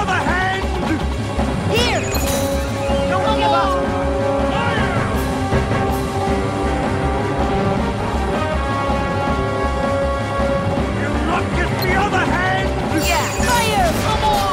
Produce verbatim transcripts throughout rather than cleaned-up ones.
other hand! Here! Don't give up! You'll not get the other hand! Yeah! Fire! Come on!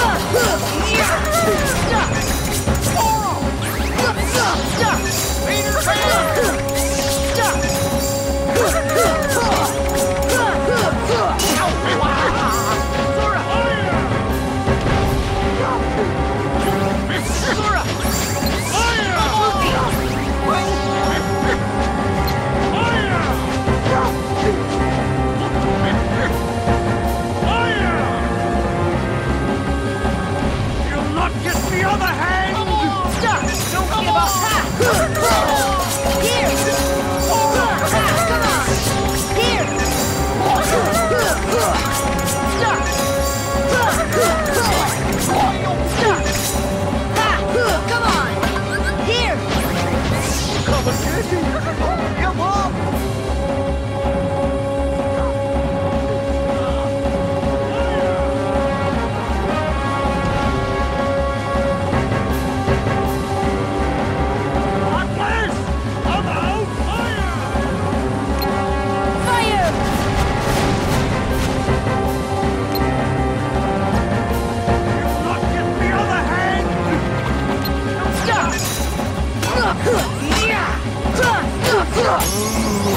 You'll not get the other hand! Stop! Don't give up! Here! Come on! Here! Stop! Stop! Ha! Come on! Here! Come and get him! Come on! Atlas! About fire! Fire! You'll not get the other hand! Stop!